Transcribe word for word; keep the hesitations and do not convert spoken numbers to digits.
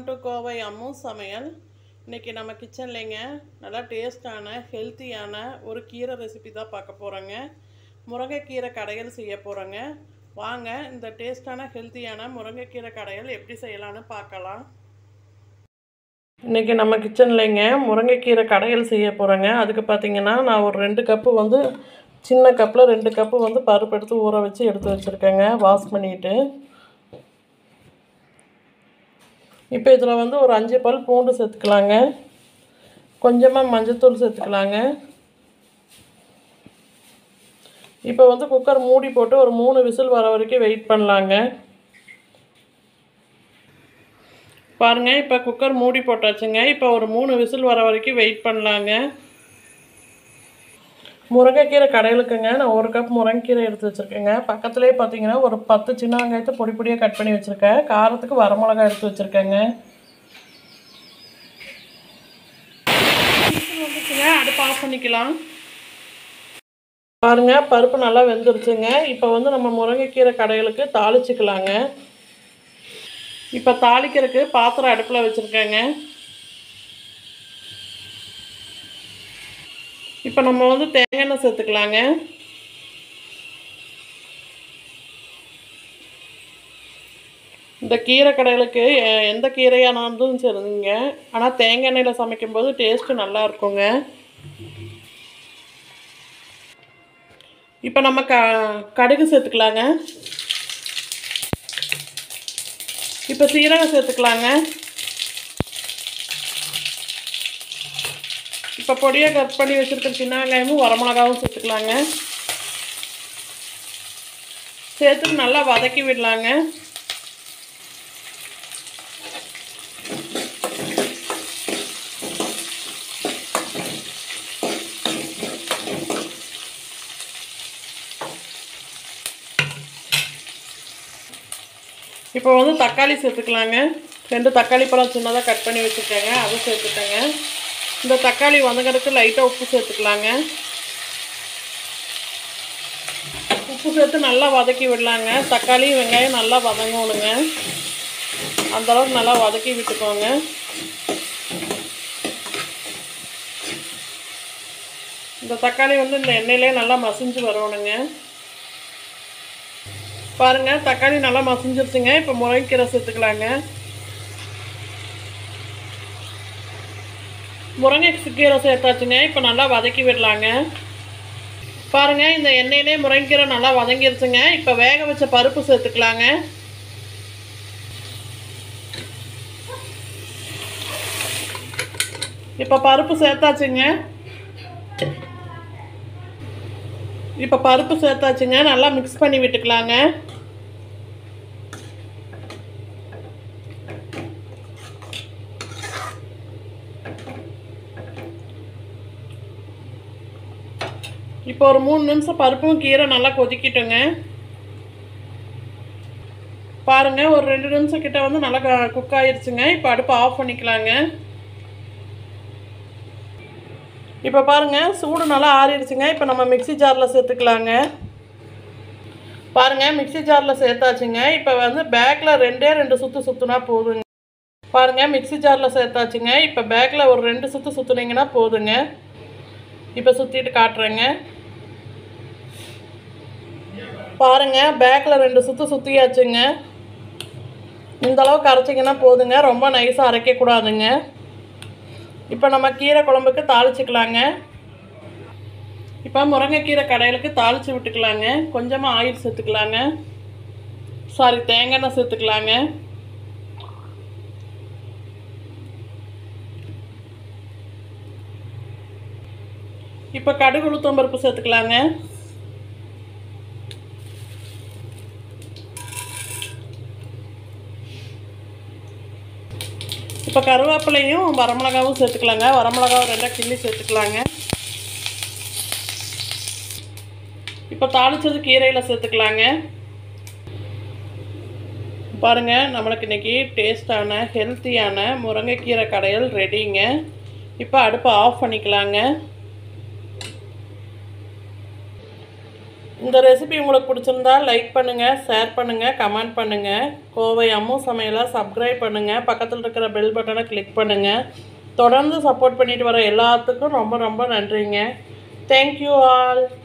to Kovai ammu Samayal. இன்னைக்கு நம்ம கிச்சன்லங்க நல்லா டேஸ்டான ஹெல்தியான ஒரு கீரை ரெசிபி தான் பார்க்க போறோங்க. முருங்கைக்கீரை கடையல் செய்ய போறோங்க. வாங்க இந்த டேஸ்டான ஹெல்தியான முருங்கைக்கீரை கடையல் எப்படி செய்யலாம்னு பார்க்கலாம். இன்னைக்கு நம்ம கிச்சன்லங்க முருங்கைக்கீரை கடையல் செய்ய போறோங்க. அதுக்கு பாத்தீங்கன்னா நான் ஒரு ரெண்டு கப் வந்து சின்ன கப்ல ரெண்டு கப் வந்து பருப்பு எடுத்து ஊற வச்சு எடுத்து வச்சிருக்கேங்க. வாஷ் பண்ணிட்டு இப்போ இதில் வந்து ஒரு அஞ்சு பல் பூண்டு சேர்த்துக்கலாங்க. கொஞ்சமாக மஞ்சத்தூள் சேர்த்துக்கலாங்க. இப்போ வந்து குக்கர் மூடி போட்டு ஒரு மூணு விசில் வர வரைக்கும் வெயிட் பண்ணலாங்க. பாருங்கள், இப்போ குக்கர் மூடி போட்டாச்சுங்க. இப்போ ஒரு மூணு விசில் வர வரைக்கும் வெயிட் பண்ணலாங்க. முருங்கைக்கீரை கடையிலுக்குங்க நான் ஒரு கப் முருங்கைக்கீரை எடுத்து வச்சுருக்கேங்க. பக்கத்துலேயே பார்த்தீங்கன்னா ஒரு பத்து சின்ன வெங்காயத்தை பொடி பொடியாக கட் பண்ணி வச்சுருக்கேன். காரத்துக்கு வரமிளகாய் எடுத்து வச்சுருக்கேங்க. வந்துச்சுங்க, அடுப்பு ஆஃப் பண்ணிக்கலாம். பாருங்க, பருப்பு நல்லா வெந்துருச்சுங்க. இப்போ வந்து நம்ம முருங்கைக்கீரை கடையிலுக்கு தாளிச்சுக்கலாங்க. இப்போ தாளிக்கிறதுக்கு பாத்திரம் அடுப்பில் வச்சுருக்கேங்க. இப்போ நம்ம வந்து தேங்காய் எண்ணெய் சேர்த்துக்கலாங்க. இந்த கீரை கடைகளுக்கு எந்த கீரையானாலும் சரிங்க, ஆனால் தேங்காய் எண்ணெயில் சமைக்கும்போது டேஸ்ட்டு நல்லா இருக்குங்க. இப்போ நம்ம க கடுகு சேர்த்துக்கலாங்க. இப்போ சீரகம் சேர்த்துக்கலாங்க. இப்போ பொடியாக கட் பண்ணி வச்சுருக்க சின்ன வெங்காயமும் வரமிளகாவும் சேர்த்துக்கலாங்க. சேர்த்து நல்லா வதக்கி விடலாங்க. இப்போ வந்து தக்காளி சேர்த்துக்கலாங்க. ரெண்டு தக்காளி பழம் சின்னதாக கட் பண்ணி வச்சுருக்கேங்க, அதை சேர்த்துக்கேங்க. இந்த தக்காளி வதங்கிறதுக்கு லைட்டாக உப்பு சேர்த்துக்கலாங்க. உப்பு சேர்த்து நல்லா வதக்கி விடலாங்க. தக்காளி வெங்காயம் நல்லா வதங்கணுங்க. அந்தளவுக்கு நல்லா வதக்கி விட்டுக்கோங்க. இந்த தக்காளி வந்து இந்த எண்ணெயிலே நல்லா மசிஞ்சு வரணுங்க. பாருங்கள், தக்காளி நல்லா மசிஞ்சிருச்சுங்க. இப்போ முருங்கைக்கீரை சேர்த்துக்கலாங்க. முருங்கைக்கீரை சேர்த்தாச்சுங்க. இப்போ நல்லா வதக்கி விடலாங்க. பாருங்கள், இந்த எண்ணெயிலே முருங்கைக்கீரை நல்லா வதங்கிருச்சுங்க. இப்போ வேக வச்ச பருப்பு சேர்த்துக்கலாங்க. இப்போ பருப்பு சேர்த்தாச்சுங்க. இப்போ பருப்பு சேர்த்தாச்சுங்க. நல்லா மிக்ஸ் பண்ணி விட்டுக்கலாங்க. இப்போ ஒரு மூணு நிமிஷம் பருப்பும் கீரை நல்லா கொதிக்கிட்டோங்க. பாருங்கள், ஒரு ரெண்டு நிமிஷம் கிட்ட வந்து நல்லா குக் ஆயிடுச்சுங்க. இப்போ அடுப்பு ஆஃப் பண்ணிக்கலாங்க. இப்போ பாருங்கள், சூடு நல்லா ஆறிடுச்சுங்க. இப்போ நம்ம மிக்சி ஜாரில் சேர்த்துக்கலாங்க. பாருங்கள், மிக்சி ஜாரில் சேர்த்தாச்சுங்க. இப்போ வந்து பேக்கில் ரெண்டே ரெண்டு சுற்று சுற்றுனா போதுங்க. பாருங்கள், மிக்சி ஜாரில் சேர்த்தாச்சுங்க. இப்போ பேக்கில் ஒரு ரெண்டு சுற்று சுற்றுனீங்கன்னா போதுங்க. இப்போ சுற்றிட்டு காட்டுறேங்க. பாருங்கள், பேக்கில் ரெண்டு சுற்று சுற்றியாச்சுங்க. இந்தளவுக்கு அரைச்சிங்கன்னா போதுங்க. ரொம்ப நைஸாக அரைக்கக்கூடாதுங்க. இப்போ நம்ம கீரை குழம்புக்கு தாளிச்சிக்கலாங்க. இப்போ முருங்கைக்கீரை கடையிலுக்கு தாளித்து விட்டுக்கலாங்க. கொஞ்சமாக ஆயில் சேர்த்துக்கலாங்க. சாரி, தேங்காய் எண்ணெய் சேர்த்துக்கலாங்க. இப்போ கடுகு உளுத்தம் பருப்பு சேர்த்துக்கலாங்க. இப்போ கருவேப்பிலையும் வரமிளகாவும் சேர்த்துக்கலாங்க. வரமிளகாவும் ரெண்டாக கிள்ளி சேர்த்துக்கலாங்க. இப்போ தாளித்தது கீரையில் சேர்த்துக்கலாங்க. பாருங்கள், நம்மளுக்கு இன்றைக்கி டேஸ்டான ஹெல்த்தியான முருங்கைக்கீரை கடையல் ரெடிங்க. இப்போ அடுப்பை ஆஃப் பண்ணிக்கலாங்க. இந்த ரெசிபி உங்களுக்கு பிடிச்சிருந்தா லைக் பண்ணுங்கள், ஷேர் பண்ணுங்கள், கமெண்ட் பண்ணுங்கள். கோவை அம்மு சமையலை சப்ஸ்கிரைப் பண்ணுங்கள். பக்கத்தில் இருக்கிற பெல் பட்டனை கிளிக் பண்ணுங்கள். தொடர்ந்து சப்போர்ட் பண்ணிட்டு வர எல்லாத்துக்கும் ரொம்ப ரொம்ப நன்றிங்க. Thank you all.